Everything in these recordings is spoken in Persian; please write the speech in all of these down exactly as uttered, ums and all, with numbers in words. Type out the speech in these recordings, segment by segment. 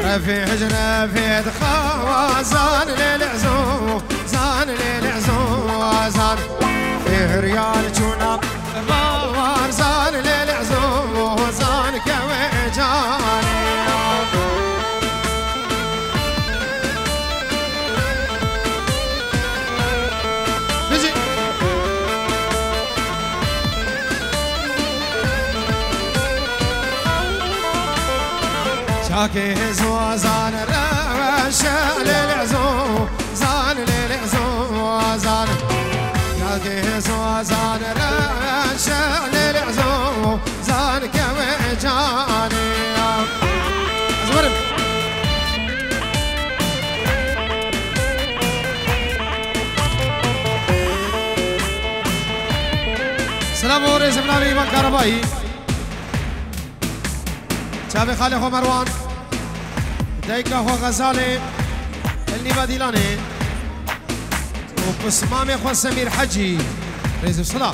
رفيج رفيد خوازان للعزو زان للعزو زان فيه ريال جناب باور زان للعزو زان كويجاني بيجي شاكي زو زان روش للعزو زان للعزو زان شاكي زو زان روش للعزو زان كويجاني زورم سلام ورئيس منابي ايمان كهربائي شابي خالي خو مروان دايكا خو غزالي النيبا ديلاني وبسمامي خو سمير حجي رئيس الصلاة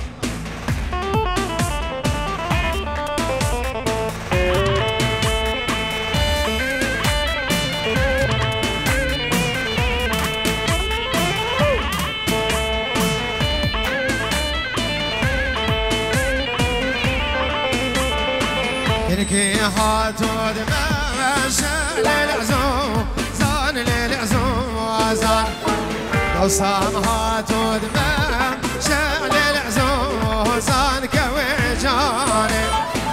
كي هاتو دمشق للعزو زان للعزو زان لو صام هاتو دمشق للعزو زان كويجاني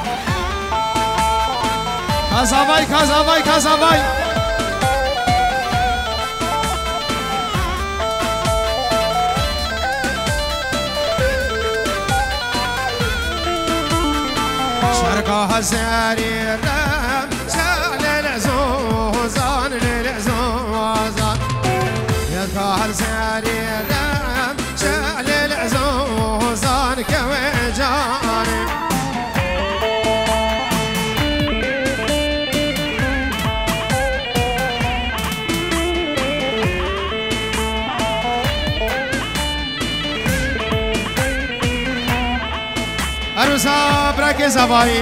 كازاباي كازاباي كازاباي شرقها سرير شال العزو زان للعزو زان يدخل سرير شال العزو زان كويجاني عروسا برکه زبایی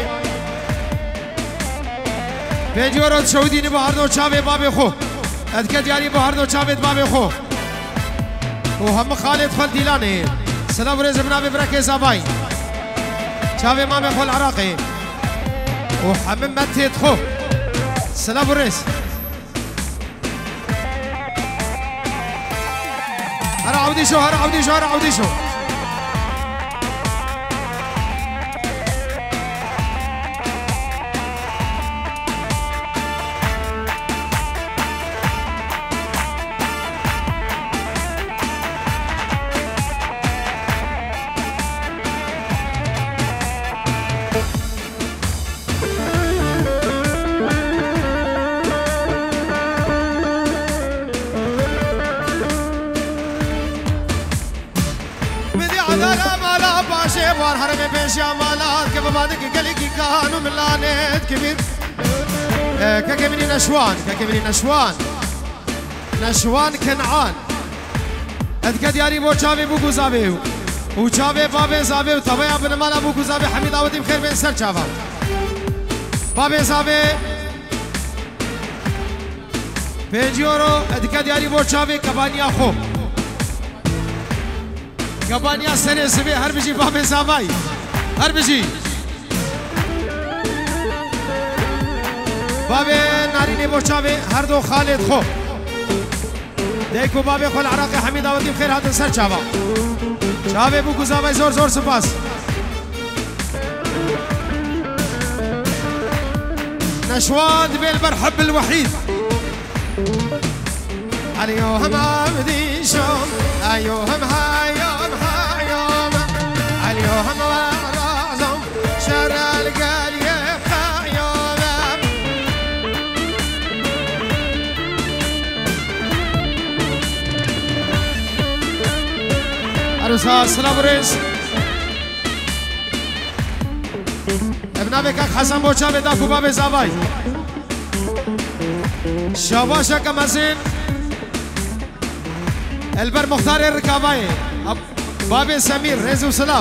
پنجورات شودینی با هر دو چاوه باب خو ادکت یاری با هر دو چاوه باب خو و هم خالد خال دیلانه سلام ورز منابی برکه زبایی چاوه مام خو العراقی و هم متید خو سلام ورز هر عودی شو هر عودی شو هر عودی شو وار هرم بيش يا مالات كيف بعدك قلقي كانوا ملانت كبير ككبني نشوان ككبني نشوان نشوان كنعان ادكد ياري بو چاوي بو گزاوي و چاوي بابي زاوي طبيعه بن مال ابو گزاوي حميد داودي بخير بين سر چاوا بابي زاوي بيجيورو ادكد ياري بو چاوي كبانيا خو كبانيا سنه سبي هر بيجي بابي زاوي هر بيجي بابي ناريني بو چاوي هر دو خالد خو دیکھو بابی خو العراقی حمید داودی بخیر هاتن سر چاوا چاوی بو گزاوی زور زور سپاس نشوان بالمرحب الوحيد اليوم عبدي شوم اليوم هايوم هايوم اليوم ورازم شر القرية خايوم عروسا السلام رئيس ابن بك حسن بوچا بدا كوبا بزاوي شاباشا كمزين البر مختار الركاباي بابي سمير رزق وسلام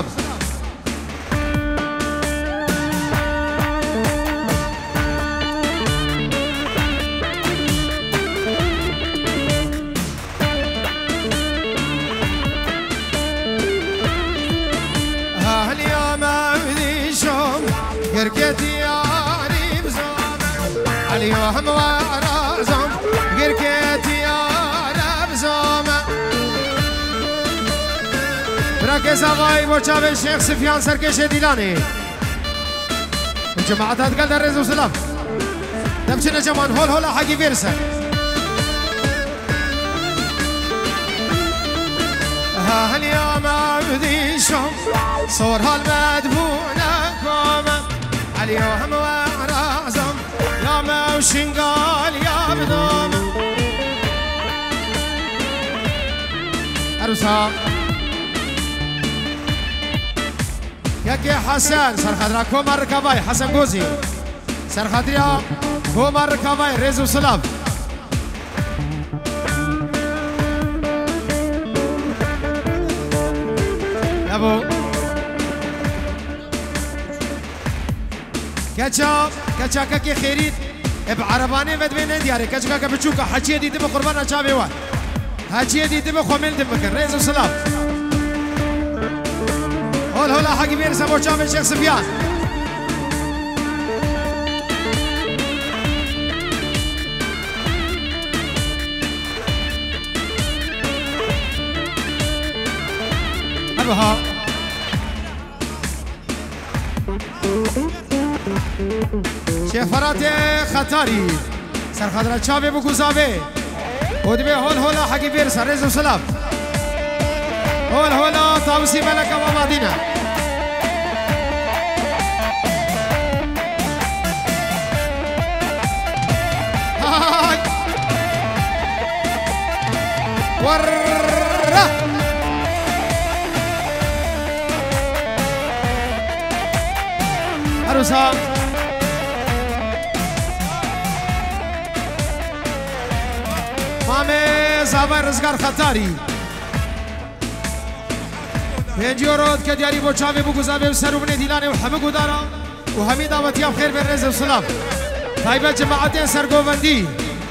كتياري بزوم اليوم ورازم غير كتياري بزوم براكز آقای بچه به شیخ سفیان سرکش دیلانی جماعت هتقل در رزو سلام دمشنا جمان هول هولا حقي فيرسا ها اليوم عبدي شم صورها المدفونة كوما اليوم ورازم يا ما وشنقال يا بدوم أرسا ياكي حسن سرخدرا كوما ركباي حسن جوزي سرخدرا كوما ركباي رزو سلام أبو كاتشا كاتشا كاكي خيريت بعرباني بدبين دياري كاتشا كاكا بتشوكا حاجيه دي دم قربان اشابي وان حاجيه دي دم خومل دم مكن ريز وسلام هول هولا حقي بير سمو شام الشيخ سفيان أبها شيخ فراتي خطاري سر خضرة شابي بوكوزابي ودبي هول هولا حقي بير سرز وسلام هول هولا طاوسي ملكة ومدينة هاي ورّا عروسا مامي زابای رزگار خطاری پنجی ورود که دیاری با چاوی بگذابه و سروبن دیلانه و همه گودارا و همه دعوتی هم خیر بر رز و سلام طایبه جماعت سرگوبندی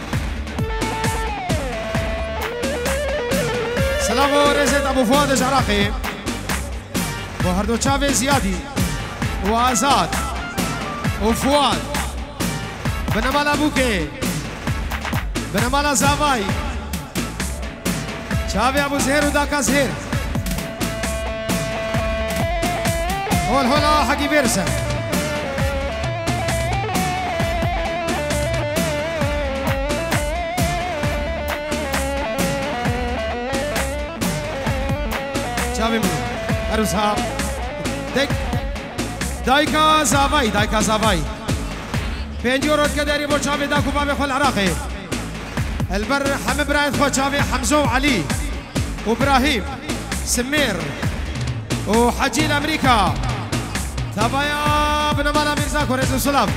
سلام و رزت ابو فؤاد عراقی و هر دو چاوی زیادی و آزاد و فؤاد بنمال ابوکه بنمال زاوای چاوی ابو زهر و داکا زهر هول هولا حقي بيرسا چاوی منو عروسا دک دایکا زاوای دایکا زاوای پنجی ورود که داری با چاوی داکو بابی خول عراقی البر حمي برايد خو چاوي حمزه وعلي وابراهيم سمير وحجي الامريكا تابايا بن مالا ميرزا كوريز السلام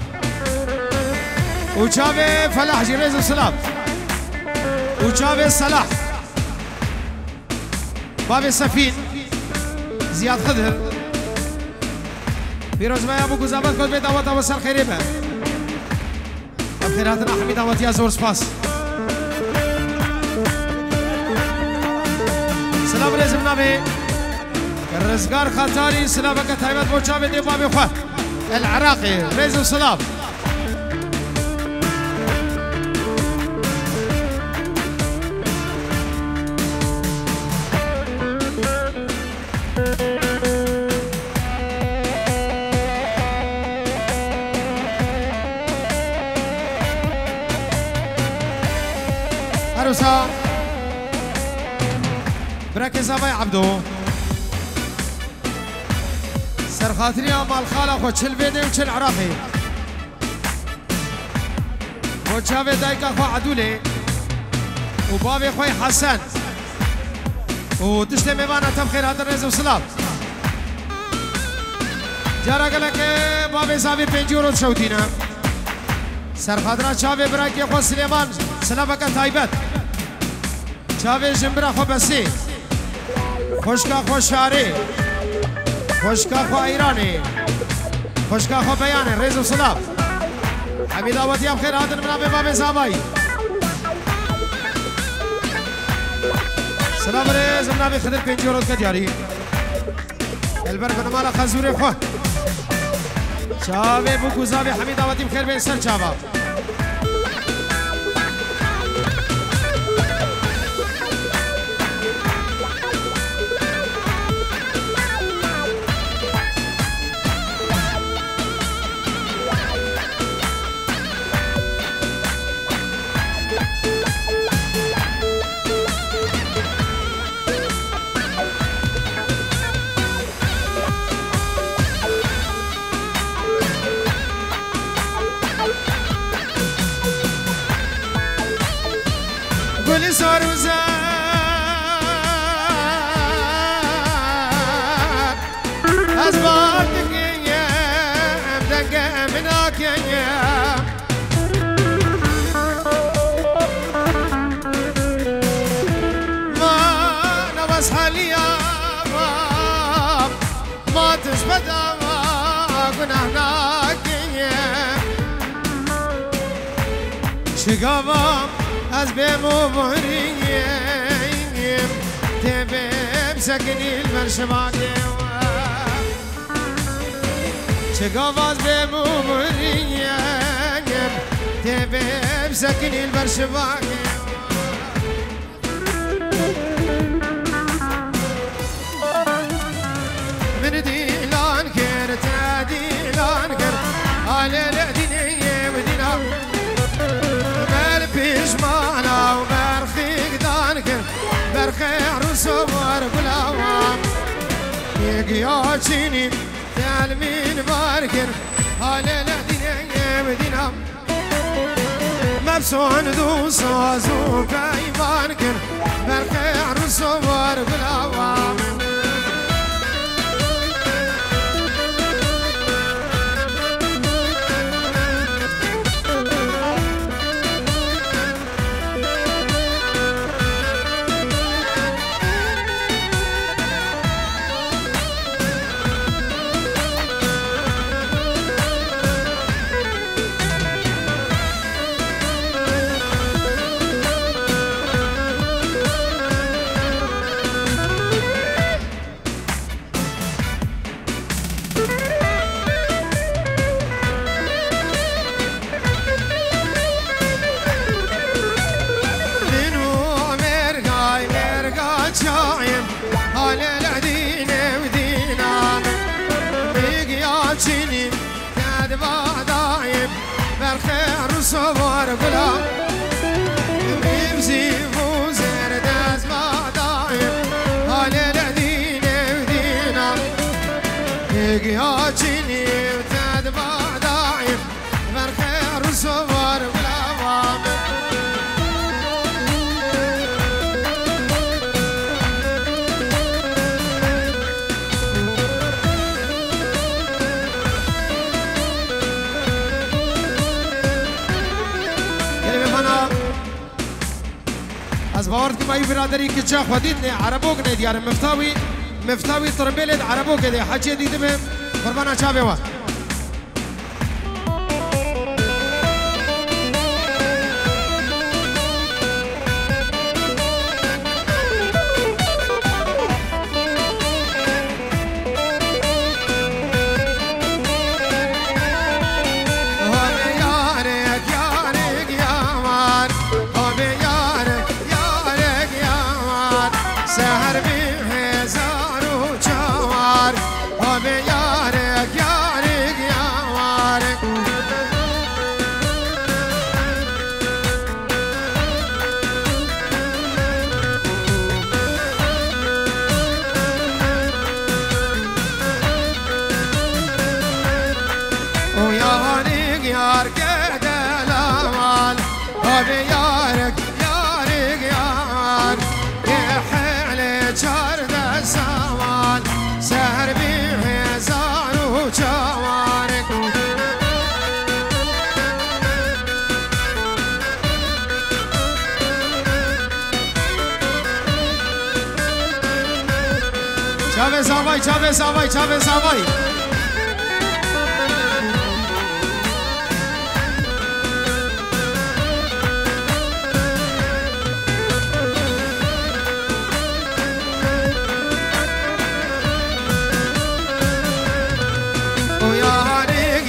وچاوي فلاح جريز السلام وچاوي صلاح بابي سفين زياد خضر بيروز ما ابو قزابات كود بيت دعوات وصل خيريبه خيراتنا حميد دعوات يا زور سباس سلام رزم نبي الرزقار خطاري سلامك تايمت بوشابي دي بابي خواه العراقي رزم سلام عروسا بركز ابي عبدو سر خاطري مال خاله خو چل بيدي وچل عراقي وچاوي دايكا خو عدولي وبابي خوي حسن وتشتي ميوانا تم خير هذا الرزق وسلام جارا قالك بابي زابي پنجي ورود شوتينا سر خاطرا چاوي براكي خو سليمان سلامك تايبت چاوي جنبرا خو بسي خوشكا خو شاري خوشكا خو ايراني خوشكا خو بياني رزق وسلام حميد آبادی هم خیر هاتن منابع باب زابای سلام رز منابع خدر پنجی ورود که دیاری البر بنمالا خزوری خواه شابه بو گزابه حمید آواتیم خیر بین سر چاوا زار و زار از باد دقیم دقیم ناکیم ما نواز حالیا ما ما تشبدا ما گناه ناکیم شقاوام از بمو بهریم تبم سکنی المرشباقی چگاو از بمو بهریم تبم سکنی المرشباقی من دیلان کرد تا دیلان کرد آل الدنيا ودينا مانا وبرخيك دانك برخي عروس وبرقلاوام يقياتيني تعلمين باركر هالا لدينا مدينة مبسون دو سازو كايبانكر برخي عروس وبرقلاوام صور غلام بيمزي وزر داز ما دايم هالي الذين ودينا يقياتني وتاد ما دايم بالخير صور غلام از باورد که مایی برادری که چه خودید نه عربوک نه دیاره مفتاوی مفتاوی تربیلت عربوک ده حجی دیده به قربانا چا بیوان Chavez Avay, Chavez Avay, Chavez Avay. Oh ya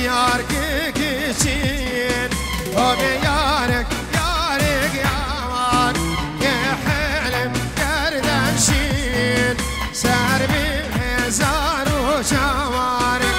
او بیارک یارک یامان که حلم کردن شین سر بی هزار و چوارک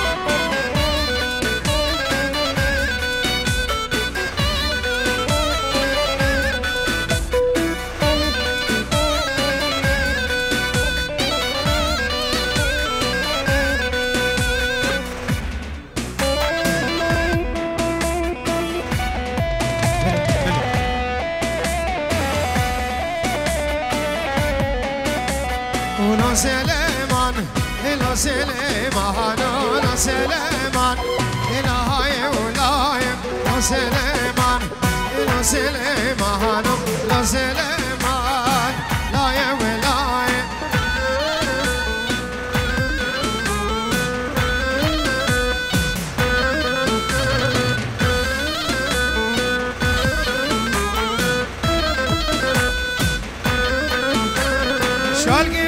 سليمان إلى سليمان إلى سليمان إلى هاي ولاي إلى سليمان إلى سليمان إلى سليمان لا يا ولاي شالقي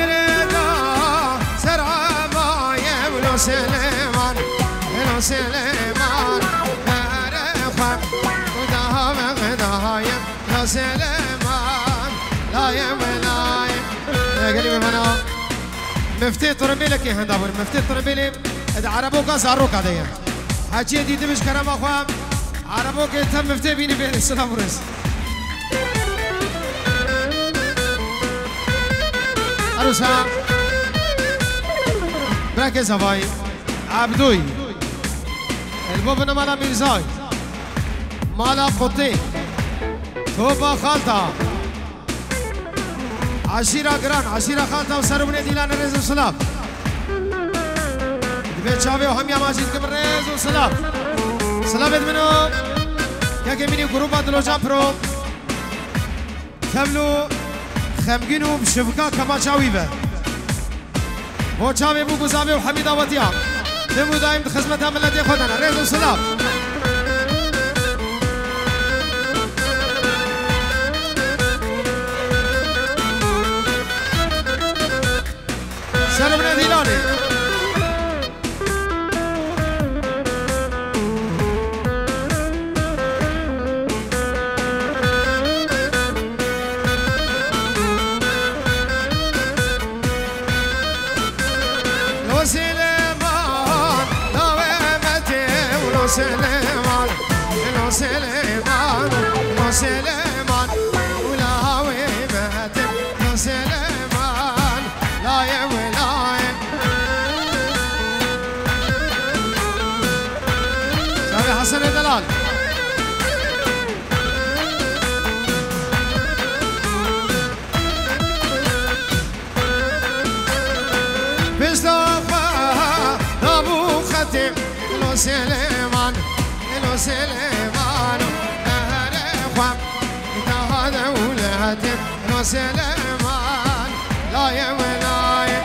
سليمان إلى سليمان أرخم ودهم غدايم يا سليمان لا يملايم يا قلبي منا مفتي طربيلك يا هندابر مفتي طربيلي عربوك زاروك هذايا حاجي دي دمش كرام أخوام عربوك تم مفتي بيني بين السلام ورس أروسا بركز هواي عبدوي البوبنا مالا ميرزاي مالا قطي توبا خالتا عشيرة قران عشيرة خالتا وسربني ديلان ريز وسلام دبيت شاوي وهم يا ماجد كبر ريز وسلام سلام منو كاكي مني قروبا دلو جامبرو تملو خمجينو بشبكا كما شاويبه و چاوی بو گزاوی و حمید آواتیام دمو دایم خدمت هم ملتی خودنا ريز وسلام سرمنا ديلاني سليمان لو سليمان لو سليمان ولا هوي مهتم لو سليمان لا يا ولاي شاوي حسن دلال بيصطفى ابو ختم لو سليمان لو سليمان أهرخوام إتهاد ولهتم لو سليمان لا يا ولاي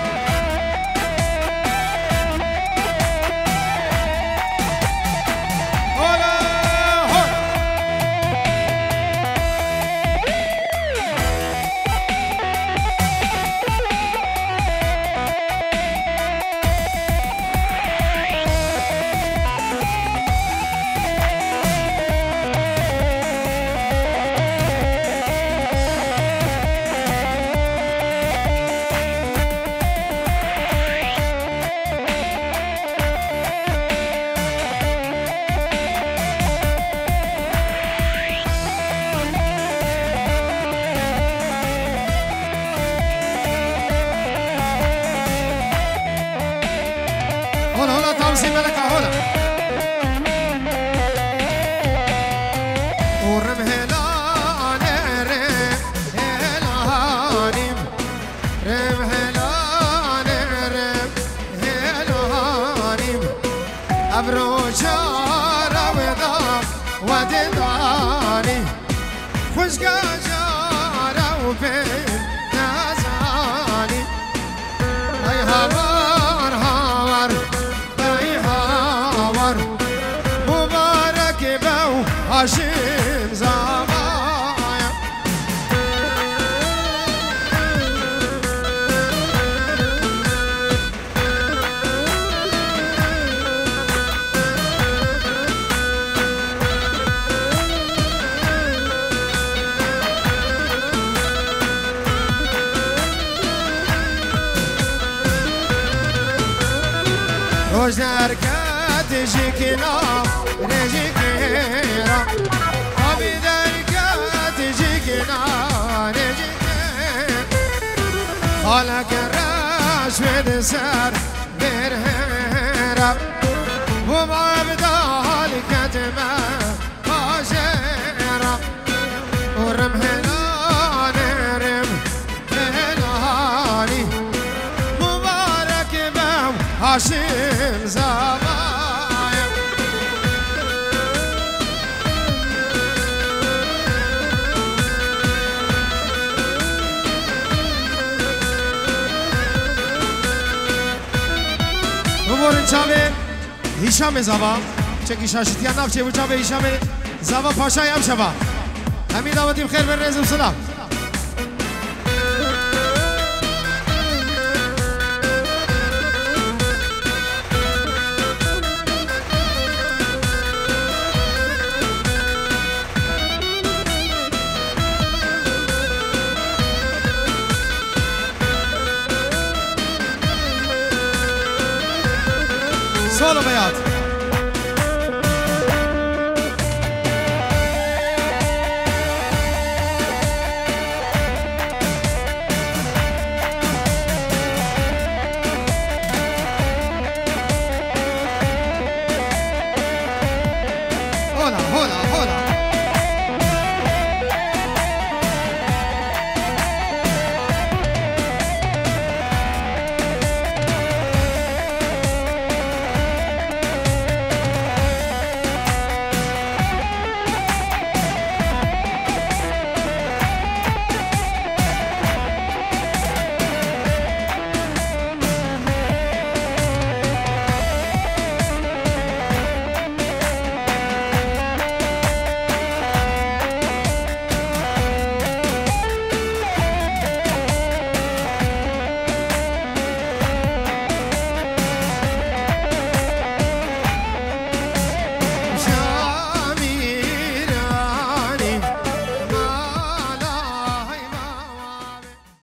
هاشم زمان وجدار كاتجيكنا رجيكنا أبدار كاتجيكنا رجيكنا خالك الراش بدسار برهرب وما بدال كتما قاشرب ورم هلاني رم هلاني مبارك بهم هاشم زبايا ببورن چاوه هیشام زبا چکی شاشتیان ناف چه بچاوه هیشام زبا پاشای ام شبا همین دعوتیم خیر بر رزم سلام سولو بیاد